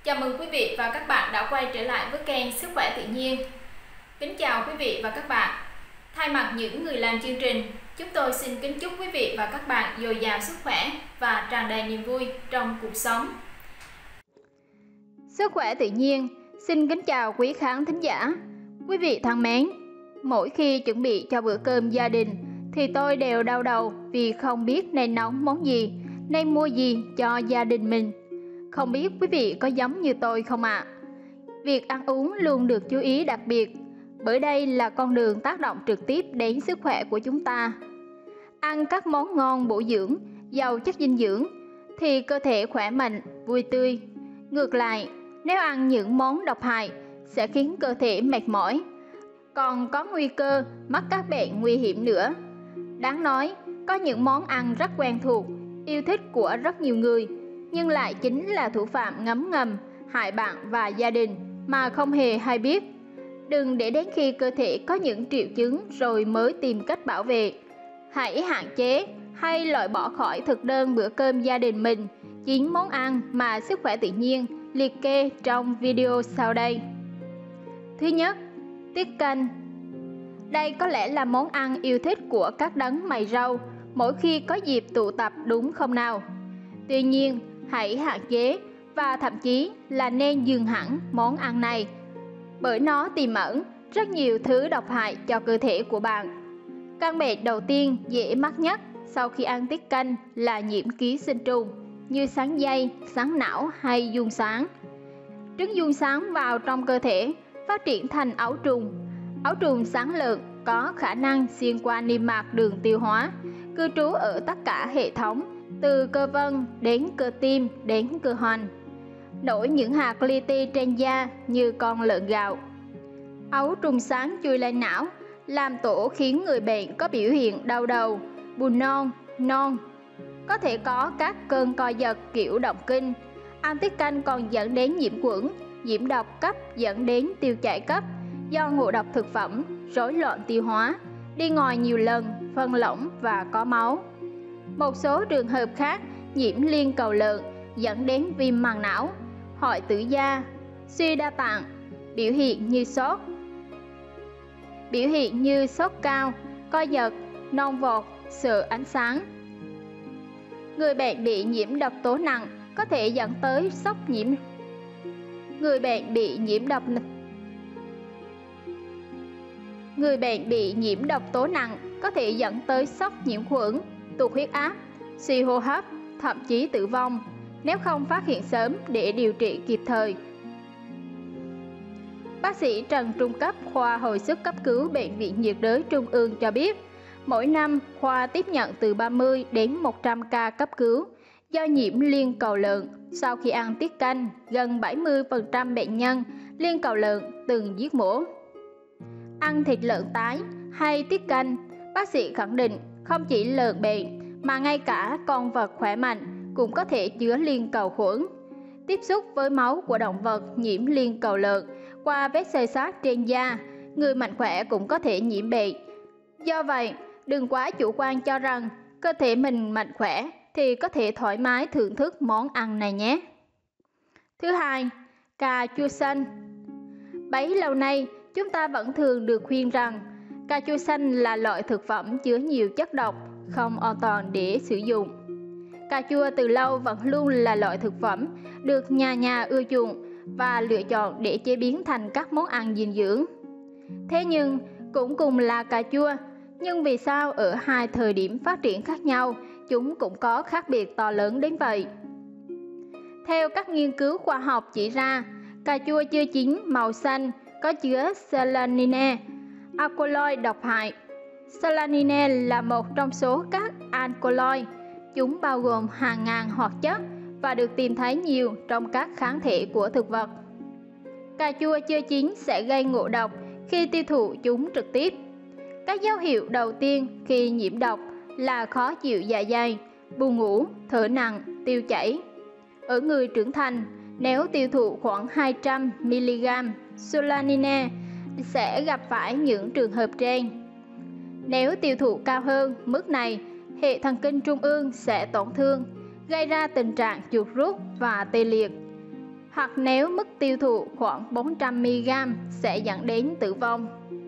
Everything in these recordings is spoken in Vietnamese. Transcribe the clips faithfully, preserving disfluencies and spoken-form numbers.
Chào mừng quý vị và các bạn đã quay trở lại với kênh Sức khỏe tự nhiên. Kính chào quý vị và các bạn. Thay mặt những người làm chương trình, chúng tôi xin kính chúc quý vị và các bạn dồi dào sức khỏe và tràn đầy niềm vui trong cuộc sống. Sức khỏe tự nhiên xin kính chào quý khán thính giả. Quý vị thân mến, mỗi khi chuẩn bị cho bữa cơm gia đình thì tôi đều đau đầu vì không biết nên nấu món gì, nên mua gì cho gia đình mình. Không biết quý vị có giống như tôi không ạ? À? Việc ăn uống luôn được chú ý đặc biệt, bởi đây là con đường tác động trực tiếp đến sức khỏe của chúng ta. Ăn các món ngon bổ dưỡng, giàu chất dinh dưỡng thì cơ thể khỏe mạnh, vui tươi. Ngược lại, nếu ăn những món độc hại sẽ khiến cơ thể mệt mỏi, còn có nguy cơ mắc các bệnh nguy hiểm nữa. Đáng nói, có những món ăn rất quen thuộc, yêu thích của rất nhiều người, nhưng lại chính là thủ phạm ngấm ngầm hại bạn và gia đình mà không hề hay biết. Đừng để đến khi cơ thể có những triệu chứng rồi mới tìm cách bảo vệ. Hãy hạn chế hay loại bỏ khỏi thực đơn bữa cơm gia đình mình chín món ăn mà Sức khỏe tự nhiên liệt kê trong video sau đây. Thứ nhất, tiết canh. Đây có lẽ là món ăn yêu thích của các đấng mày râu mỗi khi có dịp tụ tập, đúng không nào? Tuy nhiên, hãy hạn chế và thậm chí là nên dừng hẳn món ăn này, bởi nó tiềm ẩn rất nhiều thứ độc hại cho cơ thể của bạn. Căn bệnh đầu tiên dễ mắc nhất sau khi ăn tiết canh là nhiễm ký sinh trùng như sán dây, sán não hay giun sán. Trứng giun sán vào trong cơ thể phát triển thành ấu trùng. Ấu trùng sán lợn có khả năng xuyên qua niêm mạc đường tiêu hóa, cư trú ở tất cả hệ thống, từ cơ vân đến cơ tim đến cơ hoành, nổi những hạt li ti trên da như con lợn gạo. Ấu trùng sán chui lên não, làm tổ khiến người bệnh có biểu hiện đau đầu, buồn nôn, nôn, có thể có các cơn co giật kiểu động kinh. Ăn tiết canh còn dẫn đến nhiễm khuẩn, nhiễm độc cấp dẫn đến tiêu chảy cấp do ngộ độc thực phẩm, rối loạn tiêu hóa, đi ngoài nhiều lần, phân lỏng và có máu. Một số trường hợp khác nhiễm liên cầu lợn dẫn đến viêm màng não, hoại tử da, suy đa tạng, biểu hiện như sốt, biểu hiện như sốt cao, co giật, nôn vọt, sợ ánh sáng. Người bệnh bị nhiễm độc tố nặng có thể dẫn tới sốc nhiễm. Người bệnh bị nhiễm độc Người bệnh bị nhiễm độc tố nặng có thể dẫn tới sốc nhiễm khuẩn, tụt huyết áp, suy hô hấp, thậm chí tử vong nếu không phát hiện sớm để điều trị kịp thời. Bác sĩ Trần Trung Cấp, khoa hồi sức cấp cứu Bệnh viện nhiệt đới Trung ương cho biết, mỗi năm khoa tiếp nhận từ ba mươi đến một trăm ca cấp cứu do nhiễm liên cầu lợn sau khi ăn tiết canh. Gần bảy mươi phần trăm bệnh nhân liên cầu lợn từng giết mổ. Ăn thịt lợn tái hay tiết canh, bác sĩ khẳng định không chỉ lợn bệnh mà ngay cả con vật khỏe mạnh cũng có thể chứa liên cầu khuẩn. Tiếp xúc với máu của động vật nhiễm liên cầu lợn qua vết xay xát trên da, người mạnh khỏe cũng có thể nhiễm bệnh. Do vậy, đừng quá chủ quan cho rằng cơ thể mình mạnh khỏe thì có thể thoải mái thưởng thức món ăn này nhé. Thứ hai, cà chua xanh. Bấy lâu nay, chúng ta vẫn thường được khuyên rằng cà chua xanh là loại thực phẩm chứa nhiều chất độc, không an toàn để sử dụng. Cà chua từ lâu vẫn luôn là loại thực phẩm được nhà nhà ưa chuộng và lựa chọn để chế biến thành các món ăn dinh dưỡng. Thế nhưng, cũng cùng là cà chua, nhưng vì sao ở hai thời điểm phát triển khác nhau, chúng cũng có khác biệt to lớn đến vậy? Theo các nghiên cứu khoa học chỉ ra, cà chua chưa chín màu xanh có chứa solanine, alkaloid độc hại. Solanine là một trong số các alkaloid. Chúng bao gồm hàng ngàn hoạt chất và được tìm thấy nhiều trong các kháng thể của thực vật. Cà chua chưa chín sẽ gây ngộ độc khi tiêu thụ chúng trực tiếp. Các dấu hiệu đầu tiên khi nhiễm độc là khó chịu dạ dày, buồn ngủ, thở nặng, tiêu chảy. Ở người trưởng thành, nếu tiêu thụ khoảng hai trăm mi-li-gam solanine sẽ gặp phải những trường hợp trên. Nếu tiêu thụ cao hơn mức này, hệ thần kinh trung ương sẽ tổn thương, gây ra tình trạng chuột rút và tê liệt. hoặc nếu mức tiêu thụ khoảng bốn trăm mi li gam sẽ dẫn đến tử vong.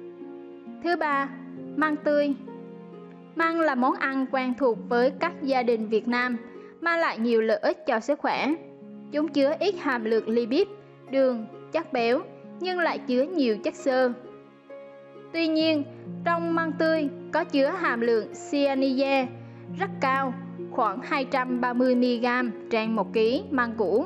Thứ ba, măng tươi. Măng là món ăn quen thuộc với các gia đình Việt Nam, mang lại nhiều lợi ích cho sức khỏe. Chúng chứa ít hàm lượng lipid, đường, chất béo, nhưng lại chứa nhiều chất xơ. Tuy nhiên, trong măng tươi có chứa hàm lượng cyanide rất cao, khoảng hai trăm ba mươi mi li gam trên một ki lô gam măng củ.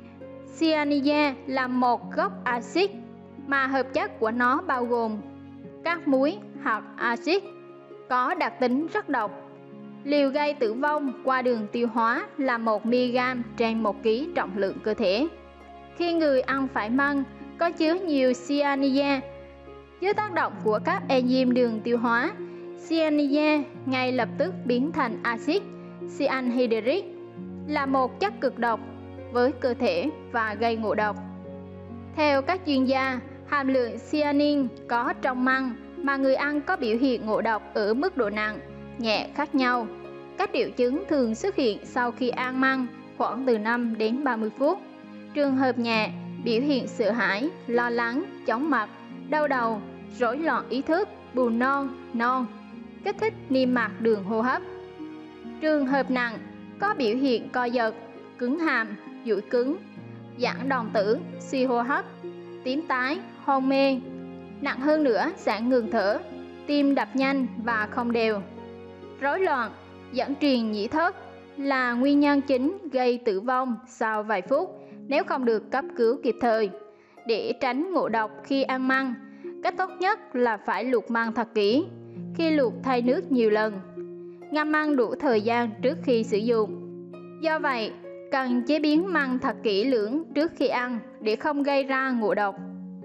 Cyanide là một gốc axit mà hợp chất của nó bao gồm các muối hoặc axit có đặc tính rất độc. Liều gây tử vong qua đường tiêu hóa là một mi li gam trên một ki lô gam trọng lượng cơ thể. Khi người ăn phải măng có chứa nhiều cyanide, dưới tác động của các enzyme đường tiêu hóa, cyanide ngay lập tức biến thành axit cyanhydric, là một chất cực độc với cơ thể và gây ngộ độc. Theo các chuyên gia, hàm lượng cyanin có trong măng mà người ăn có biểu hiện ngộ độc ở mức độ nặng, nhẹ khác nhau. Các triệu chứng thường xuất hiện sau khi ăn măng khoảng từ năm đến ba mươi phút. Trường hợp nhẹ, biểu hiện sợ hãi, lo lắng, chóng mặt, đau đầu, rối loạn ý thức, buồn nôn, nôn, kích thích niêm mạc đường hô hấp. Trường hợp nặng, có biểu hiện co giật, cứng hàm, duỗi cứng, giãn đồng tử, suy hô hấp, tím tái, hôn mê. Nặng hơn nữa sẽ ngừng thở, tim đập nhanh và không đều. Rối loạn dẫn truyền nhĩ thất là nguyên nhân chính gây tử vong sau vài phút nếu không được cấp cứu kịp thời. Để tránh ngộ độc khi ăn măng, cách tốt nhất là phải luộc măng thật kỹ. Khi luộc thay nước nhiều lần, ngâm măng đủ thời gian trước khi sử dụng. Do vậy, cần chế biến măng thật kỹ lưỡng trước khi ăn để không gây ra ngộ độc.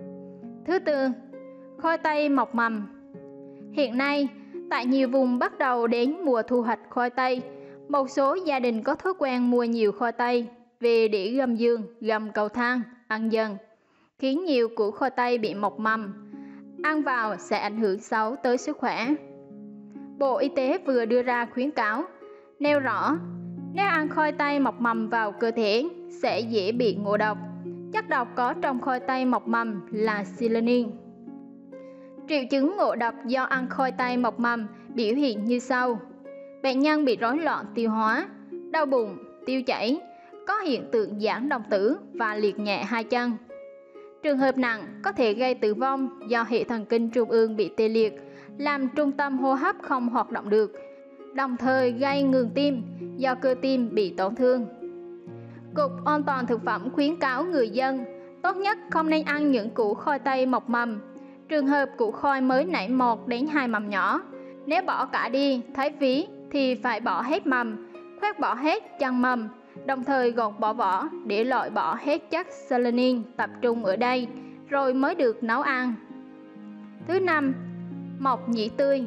Thứ tư, khoai tây mọc mầm. Hiện nay, tại nhiều vùng bắt đầu đến mùa thu hoạch khoai tây, một số gia đình có thói quen mua nhiều khoai tây về để gầm giường, gầm cầu thang, ăn dần, khiến nhiều củ khoai tây bị mọc mầm. Ăn vào sẽ ảnh hưởng xấu tới sức khỏe. Bộ Y tế vừa đưa ra khuyến cáo, nêu rõ nếu ăn khoai tây mọc mầm vào cơ thể sẽ dễ bị ngộ độc. Chất độc có trong khoai tây mọc mầm là selenin. Triệu chứng ngộ độc do ăn khoai tây mọc mầm biểu hiện như sau. Bệnh nhân bị rối loạn tiêu hóa, đau bụng, tiêu chảy, có hiện tượng giãn đồng tử và liệt nhẹ hai chân. Trường hợp nặng có thể gây tử vong do hệ thần kinh trung ương bị tê liệt, làm trung tâm hô hấp không hoạt động được, đồng thời gây ngừng tim do cơ tim bị tổn thương. Cục An toàn thực phẩm khuyến cáo người dân tốt nhất không nên ăn những củ khoai tây mọc mầm. Trường hợp củ khoai mới nảy một đến hai mầm nhỏ, nếu bỏ cả đi thấy phí thì phải bỏ hết mầm, khoét bỏ hết chân mầm, đồng thời gọt bỏ vỏ để loại bỏ hết chất selenin tập trung ở đây, rồi mới được nấu ăn. Thứ năm, mộc nhĩ tươi.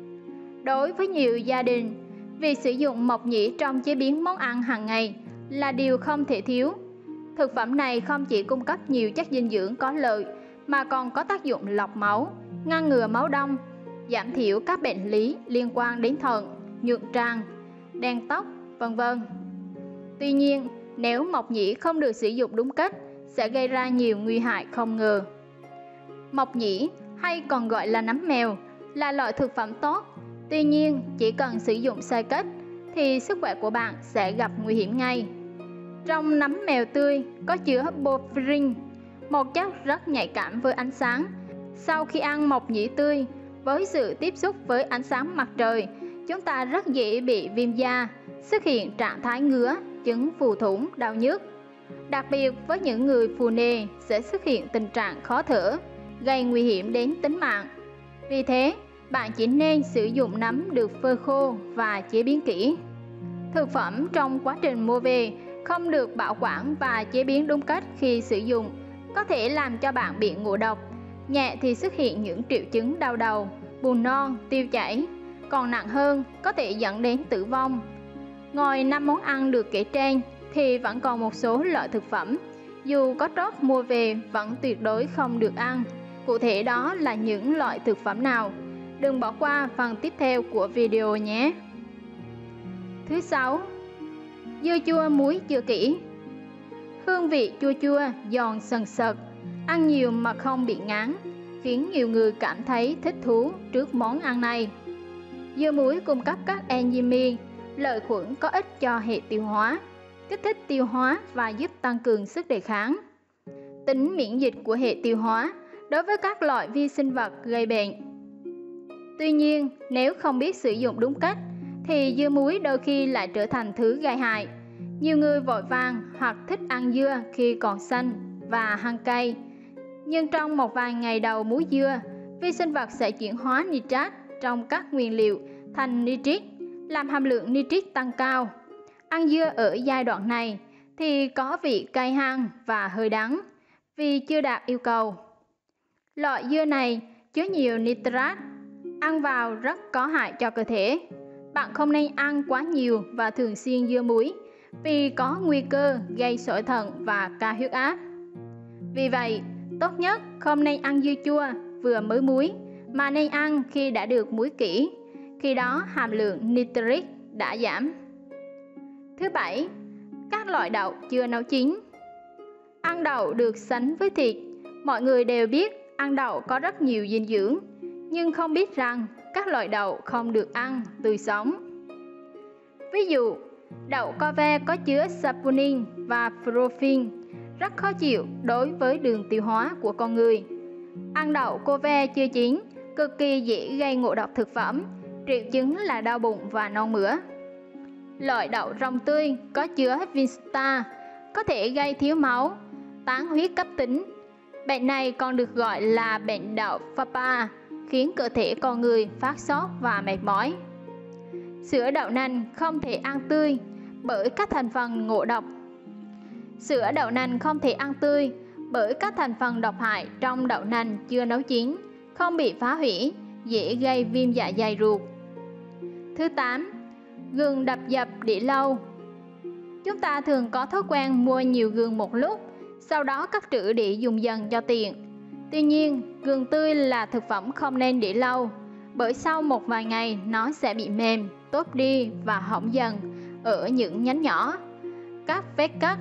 Đối với nhiều gia đình, việc sử dụng mộc nhĩ trong chế biến món ăn hàng ngày là điều không thể thiếu. Thực phẩm này không chỉ cung cấp nhiều chất dinh dưỡng có lợi, mà còn có tác dụng lọc máu, ngăn ngừa máu đông, giảm thiểu các bệnh lý liên quan đến thận, nhuận tràng, đen tóc, vân vân. Tuy nhiên, nếu mộc nhĩ không được sử dụng đúng cách, sẽ gây ra nhiều nguy hại không ngờ. Mộc nhĩ, hay còn gọi là nấm mèo, là loại thực phẩm tốt. Tuy nhiên, chỉ cần sử dụng sai cách, thì sức khỏe của bạn sẽ gặp nguy hiểm ngay. Trong nấm mèo tươi có chứa porphyrin, một chất rất nhạy cảm với ánh sáng. Sau khi ăn mộc nhĩ tươi, với sự tiếp xúc với ánh sáng mặt trời, chúng ta rất dễ bị viêm da, xuất hiện trạng thái ngứa, chứng phù thủng, đau nhức. Đặc biệt với những người phù nề sẽ xuất hiện tình trạng khó thở, gây nguy hiểm đến tính mạng. Vì thế, bạn chỉ nên sử dụng nấm được phơi khô và chế biến kỹ. Thực phẩm trong quá trình mua về không được bảo quản và chế biến đúng cách khi sử dụng, có thể làm cho bạn bị ngộ độc. Nhẹ thì xuất hiện những triệu chứng đau đầu, buồn nôn, tiêu chảy, còn nặng hơn có thể dẫn đến tử vong. Ngoài năm món ăn được kể trên thì vẫn còn một số loại thực phẩm dù có trót mua về vẫn tuyệt đối không được ăn. Cụ thể đó là những loại thực phẩm nào? Đừng bỏ qua phần tiếp theo của video nhé. Thứ sáu, dưa chua muối chưa kỹ. Hương vị chua chua, giòn sần sật, ăn nhiều mà không bị ngán, khiến nhiều người cảm thấy thích thú trước món ăn này. Dưa muối cung cấp các enzyme, lợi khuẩn có ích cho hệ tiêu hóa, kích thích tiêu hóa và giúp tăng cường sức đề kháng. Tính miễn dịch của hệ tiêu hóa đối với các loại vi sinh vật gây bệnh. Tuy nhiên, nếu không biết sử dụng đúng cách, thì dưa muối đôi khi lại trở thành thứ gây hại. Nhiều người vội vàng hoặc thích ăn dưa khi còn xanh và hăng cay. Nhưng trong một vài ngày đầu muối dưa, vi sinh vật sẽ chuyển hóa nitrat trong các nguyên liệu thành nitrit, làm hàm lượng nitrit tăng cao. Ăn dưa ở giai đoạn này thì có vị cay hăng và hơi đắng vì chưa đạt yêu cầu. Loại dưa này chứa nhiều nitrat, ăn vào rất có hại cho cơ thể. Bạn không nên ăn quá nhiều và thường xuyên dưa muối vì có nguy cơ gây sỏi thận và cao huyết áp. Vì vậy, tốt nhất không nên ăn dưa chua vừa mới muối, mà nên ăn khi đã được muối kỹ, khi đó hàm lượng nitrit đã giảm. Thứ bảy, các loại đậu chưa nấu chín. Ăn đậu được sánh với thịt. Mọi người đều biết ăn đậu có rất nhiều dinh dưỡng, nhưng không biết rằng các loại đậu không được ăn tươi sống. Ví dụ, đậu co ve có chứa saponin và protein, rất khó chịu đối với đường tiêu hóa của con người. Ăn đậu co ve chưa chín cực kỳ dễ gây ngộ độc thực phẩm, triệu chứng là đau bụng và nôn mửa. Loại đậu rong tươi có chứa vinstar có thể gây thiếu máu, tán huyết cấp tính. Bệnh này còn được gọi là bệnh đậu Fapa, khiến cơ thể con người phát sốt và mệt mỏi. Sữa đậu nành không thể ăn tươi bởi các thành phần ngộ độc. Sữa đậu nành không thể ăn tươi bởi các thành phần độc hại trong đậu nành chưa nấu chín, không bị phá hủy, dễ gây viêm dạ dày ruột. Thứ tám, gừng đập dập để lâu. Chúng ta thường có thói quen mua nhiều gừng một lúc, sau đó cất trữ để dùng dần cho tiện. Tuy nhiên, gừng tươi là thực phẩm không nên để lâu, bởi sau một vài ngày nó sẽ bị mềm, tốt đi và hỏng dần ở những nhánh nhỏ, các vết cắt.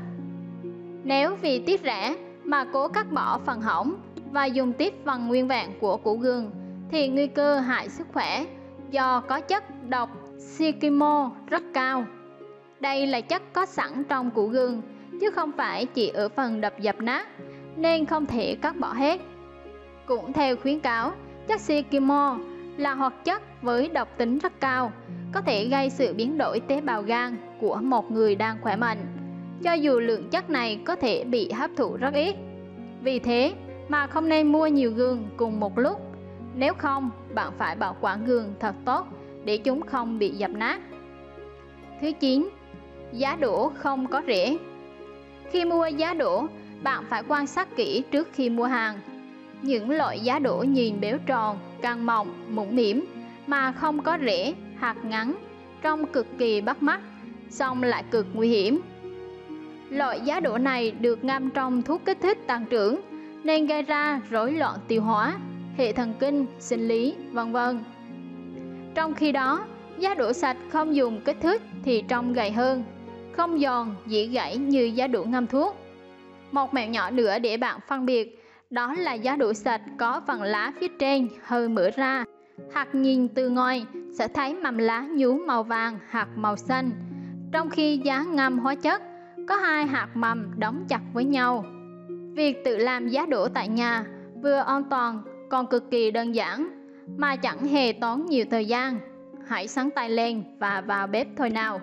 Nếu vì tiếc rẻ mà cố cắt bỏ phần hỏng và dùng tiếp phần nguyên vẹn của củ gừng, thì nguy cơ hại sức khỏe do có chất độc Shikimo rất cao. Đây là chất có sẵn trong củ gừng, chứ không phải chỉ ở phần đập dập nát, nên không thể cắt bỏ hết. Cũng theo khuyến cáo, chất Shikimo là hoạt chất với độc tính rất cao, có thể gây sự biến đổi tế bào gan của một người đang khỏe mạnh, cho dù lượng chất này có thể bị hấp thụ rất ít. Vì thế mà không nên mua nhiều gừng cùng một lúc, nếu không bạn phải bảo quản gừng thật tốt để chúng không bị dập nát. Thứ chín, giá đỗ không có rễ. Khi mua giá đỗ, bạn phải quan sát kỹ trước khi mua hàng. Những loại giá đỗ nhìn béo tròn, căng mọng, mũm mĩm mà không có rễ, hạt ngắn, trông cực kỳ bắt mắt, song lại cực nguy hiểm. Loại giá đỗ này được ngâm trong thuốc kích thích tăng trưởng nên gây ra rối loạn tiêu hóa, hệ thần kinh, sinh lý, vân vân. Trong khi đó, giá đỗ sạch không dùng kích thích thì trông gầy hơn, không giòn, dễ gãy như giá đỗ ngâm thuốc. Một mẹo nhỏ nữa để bạn phân biệt, đó là giá đỗ sạch có phần lá phía trên hơi mở ra, hạt nhìn từ ngoài sẽ thấy mầm lá nhú màu vàng hoặc màu xanh, trong khi giá ngâm hóa chất có hai hạt mầm đóng chặt với nhau. Việc tự làm giá đỗ tại nhà vừa an toàn còn cực kỳ đơn giản, mà chẳng hề tốn nhiều thời gian. Hãy sắn tay lên và vào bếp thôi nào.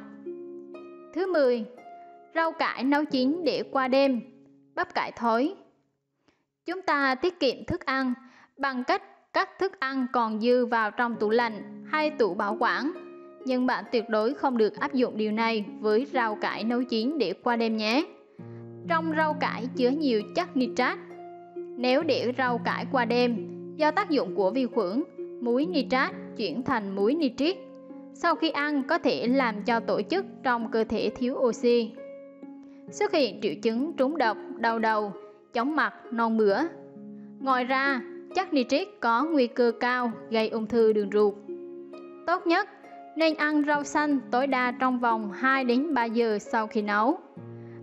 Thứ mười, rau cải nấu chín để qua đêm. Bắp cải thối. Chúng ta tiết kiệm thức ăn bằng cách cắt thức ăn còn dư vào trong tủ lạnh hay tủ bảo quản, nhưng bạn tuyệt đối không được áp dụng điều này với rau cải nấu chín để qua đêm nhé. Trong rau cải chứa nhiều chất nitrat. Nếu để rau cải qua đêm, do tác dụng của vi khuẩn, muối nitrat chuyển thành muối nitrit. Sau khi ăn có thể làm cho tổ chức trong cơ thể thiếu oxy, xuất hiện triệu chứng trúng độc, đau đầu, chóng mặt, nôn mửa. Ngoài ra, chất nitrit có nguy cơ cao gây ung thư đường ruột. Tốt nhất nên ăn rau xanh tối đa trong vòng hai đến ba giờ sau khi nấu.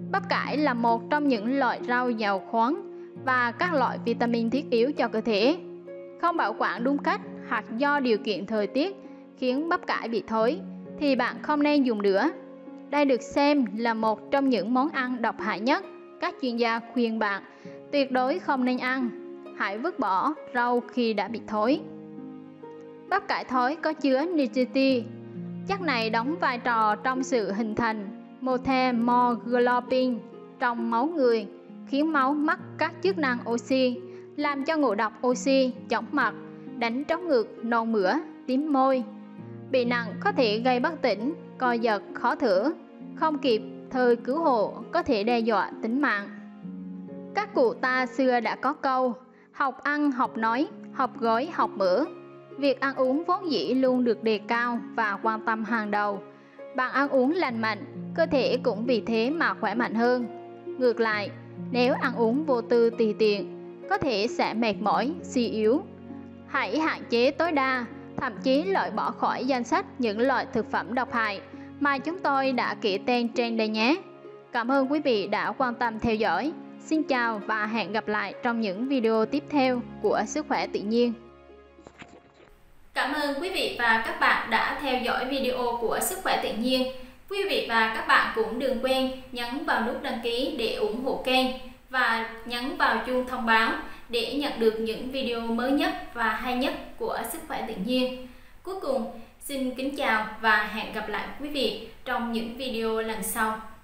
Bắp cải là một trong những loại rau giàu khoáng và các loại vitamin thiết yếu cho cơ thể. Không bảo quản đúng cách hoặc do điều kiện thời tiết khiến bắp cải bị thối thì bạn không nên dùng nữa. Đây được xem là một trong những món ăn độc hại nhất. Các chuyên gia khuyên bạn tuyệt đối không nên ăn. Hãy vứt bỏ rau khi đã bị thối. Bắp cải thối có chứa nicotine. Chất này đóng vai trò trong sự hình thành methemoglobbin trong máu người, khiến máu mất các chức năng oxy, làm cho ngộ độc oxy, chóng mặt, đánh trống ngực, nôn mửa, tím môi. Bị nặng có thể gây bất tỉnh, co giật, khó thở, không kịp thời cứu hộ có thể đe dọa tính mạng. Các cụ ta xưa đã có câu: học ăn học nói, học gói học mở. Việc ăn uống vốn dĩ luôn được đề cao và quan tâm hàng đầu. Bạn ăn uống lành mạnh, cơ thể cũng vì thế mà khỏe mạnh hơn. Ngược lại, nếu ăn uống vô tư tùy tiện, có thể sẽ mệt mỏi, suy yếu. Hãy hạn chế tối đa, thậm chí loại bỏ khỏi danh sách những loại thực phẩm độc hại mà chúng tôi đã kể tên trên đây nhé. Cảm ơn quý vị đã quan tâm theo dõi. Xin chào và hẹn gặp lại trong những video tiếp theo của Sức khỏe tự nhiên. Cảm ơn quý vị và các bạn đã theo dõi video của Sức khỏe tự nhiên. Quý vị và các bạn cũng đừng quên nhấn vào nút đăng ký để ủng hộ kênh và nhấn vào chuông thông báo để nhận được những video mới nhất và hay nhất của Sức khỏe tự nhiên. Cuối cùng, xin kính chào và hẹn gặp lại quý vị trong những video lần sau.